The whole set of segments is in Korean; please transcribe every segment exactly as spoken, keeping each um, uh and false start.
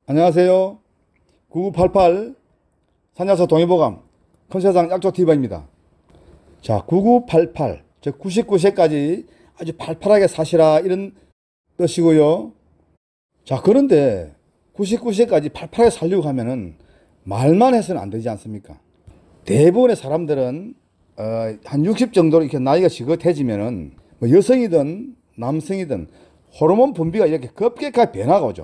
안녕하세요. 구구팔팔 산야서 동의보감 큰세상 약초티버입니다. 자, 구구팔팔, 즉 구십구 세까지 아주 팔팔하게 사시라 이런 뜻이고요. 자, 그런데 구십구 세까지 팔팔하게 살려고 하면은 말만 해서는 안 되지 않습니까? 대부분의 사람들은 어, 한 육십 정도로 이렇게 나이가 지긋해지면은 뭐 여성이든 남성이든 호르몬 분비가 이렇게 급격하게 변화가 오죠.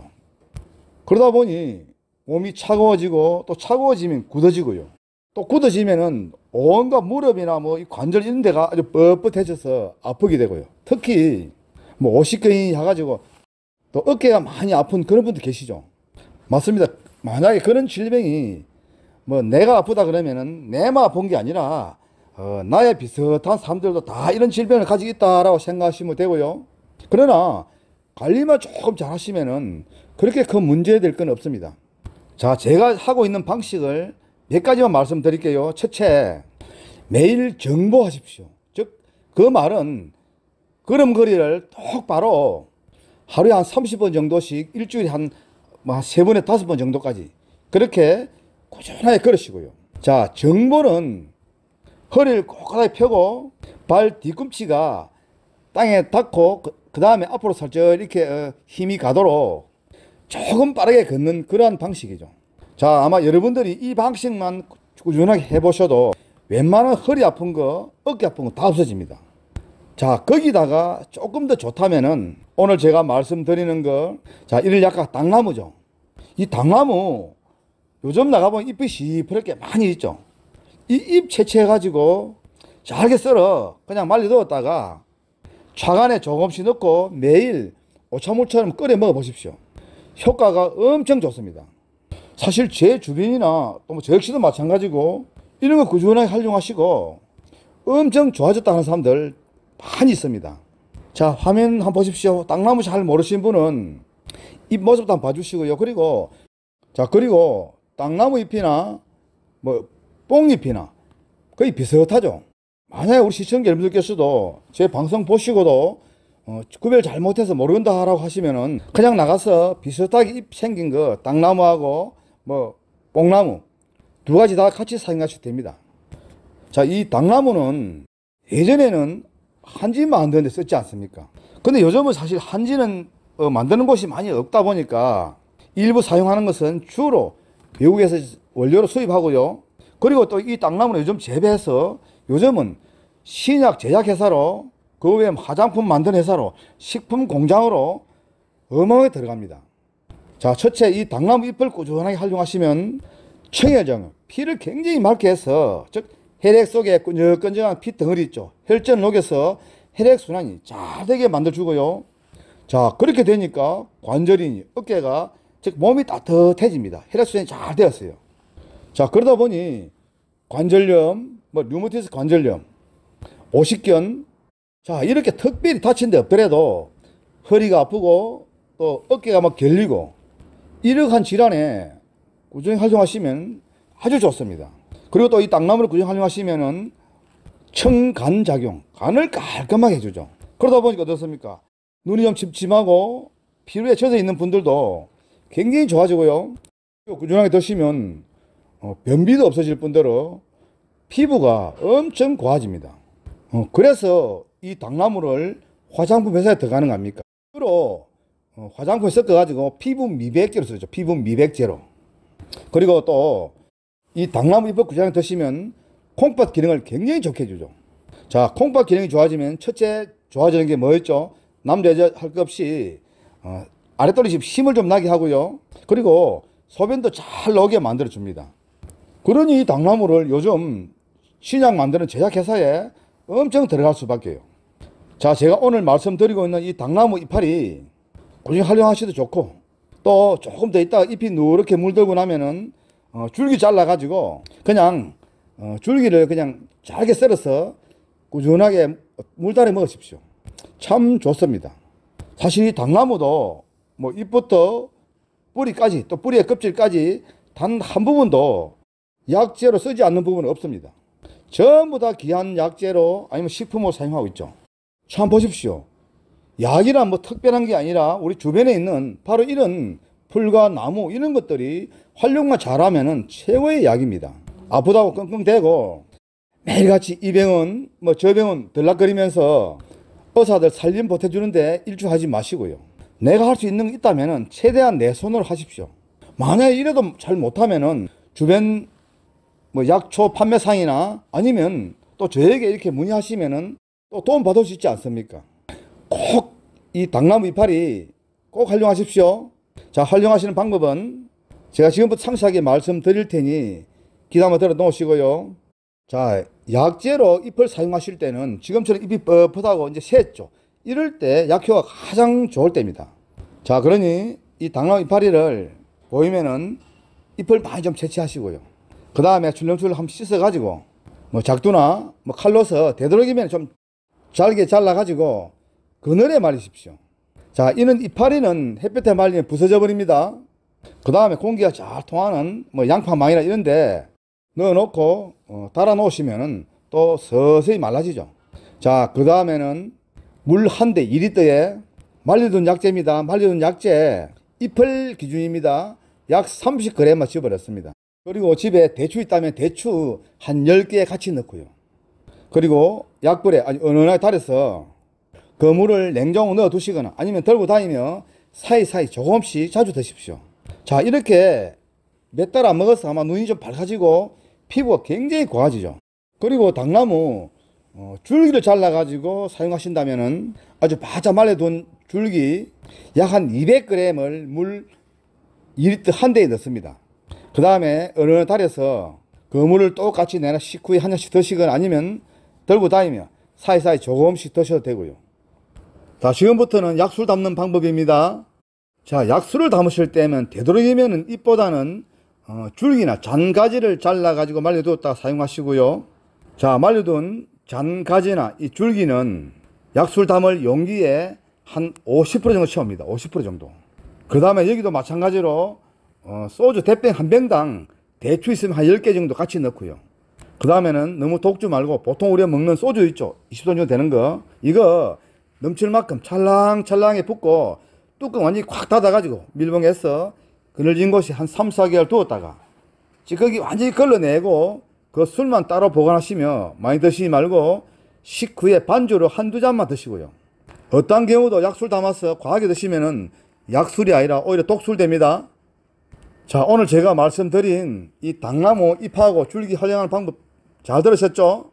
그러다 보니 몸이 차가워지고 또 차가워지면 굳어지고요. 또 굳어지면은 온갖 무릎이나 뭐 관절 이런 데가 아주 뻣뻣해져서 아프게 되고요. 특히 뭐 오십견이 해가지고 또 어깨가 많이 아픈 그런 분도 계시죠. 맞습니다. 만약에 그런 질병이 뭐 내가 아프다 그러면은 내만 아픈 게 아니라 어, 나에 비슷한 사람들도 다 이런 질병을 가지고 있다라고 생각하시면 되고요. 그러나 관리만 조금 잘 하시면은 그렇게 큰 문제 될 건 없습니다. 자, 제가 하고 있는 방식을 몇 가지만 말씀드릴게요. 첫째, 매일 정보하십시오. 즉, 그 말은 걸음걸이를 똑바로 하루에 한 삼십 번 정도씩 일주일에 한 뭐 세 번에 다섯 번 정도까지 그렇게 꾸준하게 걸으시고요. 자, 정보는 허리를 꼿꼿하게 펴고 발 뒤꿈치가 땅에 닿고 그 다음에 앞으로 살짝 이렇게 어, 힘이 가도록 조금 빠르게 걷는 그러한 방식이죠. 자, 아마 여러분들이 이 방식만 꾸준하게 해보셔도 웬만한 허리 아픈 거, 어깨 아픈 거 다 없어집니다. 자, 거기다가 조금 더 좋다면은 오늘 제가 말씀드리는 거, 자, 이를 약간 당나무죠. 이 당나무 요즘 나가보면 잎이 시퍼렇게 많이 있죠. 이 잎 채취해가지고 잘게 썰어 그냥 말려두었다가 차간에 조금씩 넣고 매일 오차물처럼 끓여 먹어보십시오. 효과가 엄청 좋습니다. 사실 제 주변이나 또 뭐 저 역시도 마찬가지고 이런 거 꾸준하게 활용하시고 엄청 좋아졌다 하는 사람들 많이 있습니다. 자, 화면 한번 보십시오. 당나무 잘 모르시는 분은 잎 모습도 한번 봐주시고요. 그리고 자, 그리고 당나무 잎이나 뭐 뽕잎이나 거의 비슷하죠. 만약에 우리 시청자 여러분들께서도 제 방송 보시고도 어, 구별 잘못해서 모른다 라고 하시면은 그냥 나가서 비슷하게 잎 생긴 거 당나무하고 뭐 뽕나무 두 가지 다 같이 사용하셔도 됩니다. 자, 이 당나무는 예전에는 한지 만드는 데 썼지 않습니까? 근데 요즘은 사실 한지는 어, 만드는 곳이 많이 없다 보니까 일부 사용하는 것은 주로 외국에서 원료로 수입하고요. 그리고 또 이 당나무는 요즘 재배해서 요즘은 신약 제약회사로 그 외에 화장품 만드는 회사로 식품 공장으로 어마어마하게 들어갑니다. 자, 첫째, 이 당나무 잎을 꾸준하게 활용하시면 청혈정, 피를 굉장히 맑게 해서 즉 혈액 속에 끈적끈적한 피 덩어리 있죠. 혈전을 녹여서 혈액순환이 잘 되게 만들어주고요. 자, 그렇게 되니까 관절이니 어깨가 즉 몸이 따뜻해집니다. 혈액순환이 잘 되었어요. 자, 그러다 보니 관절염, 뭐 류마티스 관절염, 오십견, 자, 이렇게 특별히 다친 데 없더라도 허리가 아프고 또 어깨가 막 결리고 이러한 질환에 꾸준히 활용하시면 아주 좋습니다. 그리고 또 이 당나무를 꾸준히 활용하시면은 청간작용, 간을 깔끔하게 해주죠. 그러다 보니까 어떻습니까? 눈이 좀 침침하고 피로에 젖어 있는 분들도 굉장히 좋아지고요. 꾸준하게 드시면 어, 변비도 없어질 뿐더러 피부가 엄청 고와집니다. 어, 그래서 이 당나무를 화장품 회사에 들어가는 거 아닙니까? 주로 어, 화장품에 섞어가지고 피부 미백제로 쓰죠. 피부 미백제로. 그리고 또 이 당나무 잎을 꾸준히 드시면 콩팥 기능을 굉장히 좋게 해주죠. 자, 콩팥 기능이 좋아지면 첫째 좋아지는 게 뭐였죠? 남자 여자 할 것 없이 어, 아랫도리 집 힘을 좀 나게 하고요. 그리고 소변도 잘 나오게 만들어 줍니다. 그러니 이 당나무를 요즘 신약 만드는 제약회사에 엄청 들어갈 수밖에요. 자, 제가 오늘 말씀드리고 있는 이 당나무 이파리 꾸준히 활용하셔도 좋고 또 조금 더 있다가 잎이 누렇게 물들고 나면은 어, 줄기 잘라 가지고 그냥 어, 줄기를 그냥 잘게 썰어서 꾸준하게 물달에 먹으십시오. 참 좋습니다. 사실 이 당나무도 뭐 잎부터 뿌리까지 또 뿌리의 껍질까지 단 한 부분도 약재로 쓰지 않는 부분은 없습니다. 전부 다 귀한 약재로 아니면 식품으로 사용하고 있죠. 참 보십시오. 약이란 뭐 특별한 게 아니라 우리 주변에 있는 바로 이런 풀과 나무 이런 것들이 활용만 잘하면은 최고의 약입니다. 아프다고 끙끙대고 매일같이 이 병은 뭐 저 병은 들락거리면서 의사들 살림 보태주는데 일주하지 마시고요. 내가 할 수 있는 게 있다면은 최대한 내 손으로 하십시오. 만약에 이래도 잘 못하면은 주변 뭐 약초 판매상이나 아니면 또 저에게 이렇게 문의하시면은 또 도움 받을 수 있지 않습니까? 꼭 이 당나무 이파리 꼭 활용하십시오. 자, 활용하시는 방법은 제가 지금부터 상세하게 말씀드릴 테니 귀담아 한번 들어 놓으시고요. 자, 약재로 잎을 사용하실 때는 지금처럼 잎이 뻣뻣하고 이제 샜죠. 이럴 때 약효가 가장 좋을 때입니다. 자, 그러니 이 당나무 이파리를 보이면은 잎을 많이 좀 채취하시고요. 그 다음에 출렁출렁 한번 씻어가지고 뭐 작두나 뭐 칼로서 되도록이면 좀 잘게 잘라가지고 그늘에 말리십시오. 자, 이는 이파리는 햇볕에 말리면 부서져 버립니다. 그 다음에 공기가 잘 통하는 뭐 양파망이나 이런데 넣어놓고 어, 달아 놓으시면은 또 서서히 말라지죠. 자, 그 다음에는 물 한 대 이 리터에 말려둔 약재입니다. 말려둔 약재 잎을 기준입니다. 약 삼십 그램만 집어넣습니다. 그리고 집에 대추 있다면 대추 한 열 개 같이 넣고요. 그리고 약불에 아주 은은하게 달여서 그 물을 냉장고 넣어 두시거나 아니면 들고 다니며 사이사이 조금씩 자주 드십시오. 자, 이렇게 몇 달 안 먹어서 아마 눈이 좀 밝아지고 피부가 굉장히 고와지죠. 그리고 당나무 어, 줄기를 잘라 가지고 사용하신다면은 아주 바짝 말려둔 줄기 약 한 이백 그램을 물 이 리터 한 대에 넣습니다. 그 다음에 은은하게 달여서 그 물을 똑같이 내나 식후에 한 잔씩 드시거나 아니면 들고 다니며 사이사이 조금씩 드셔도 되고요. 자, 지금부터는 약술 담는 방법입니다. 자, 약술을 담으실 때면 되도록이면 잎보다는 어, 줄기나 잔가지를 잘라 가지고 말려두었다가 사용하시고요. 자, 말려둔 잔가지나 이 줄기는 약술 담을 용기에 한 오십 퍼센트 정도 채웁니다. 오십 퍼센트 정도. 그 다음에 여기도 마찬가지로 어, 소주 대병 한 병당 대추 있으면 한 열 개 정도 같이 넣고요. 그 다음에는 너무 독주 말고 보통 우리가 먹는 소주 있죠. 이십 도 정도 되는 거. 이거 넘칠 만큼 찰랑찰랑하게 붓고 뚜껑 완전히 콱 닫아가지고 밀봉해서 그늘진 곳에 한 삼, 사 개월 두었다가 거기 완전히 걸러내고 그 술만 따로 보관하시며 많이 드시지 말고 식후에 반주로 한두 잔만 드시고요. 어떤 경우도 약술 담아서 과하게 드시면은 약술이 아니라 오히려 독술 됩니다. 자, 오늘 제가 말씀드린 이 당나무 잎하고 줄기 활용하는 방법 잘 들으셨죠?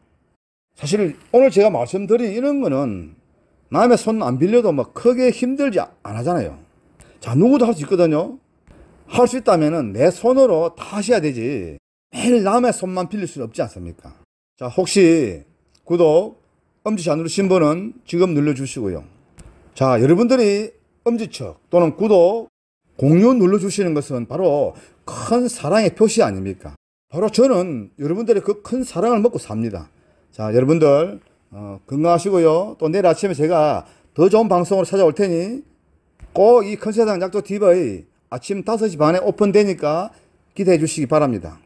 사실 오늘 제가 말씀드린 이런 거는 남의 손 안 빌려도 뭐 크게 힘들지 안 하잖아요. 자, 누구도 할 수 있거든요. 할 수 있다면은 내 손으로 다 하셔야 되지 매일 남의 손만 빌릴 수는 없지 않습니까? 자, 혹시 구독, 엄지시 안 누르신 분은 지금 눌러주시고요. 자, 여러분들이 엄지척 또는 구독, 공유 눌러주시는 것은 바로 큰 사랑의 표시 아닙니까? 바로 저는 여러분들의 그 큰 사랑을 먹고 삽니다. 자, 여러분들 어, 건강하시고요. 또 내일 아침에 제가 더 좋은 방송으로 찾아올 테니 꼭 이 큰세상 약초티비 아침 다섯 시 반에 오픈되니까 기대해 주시기 바랍니다.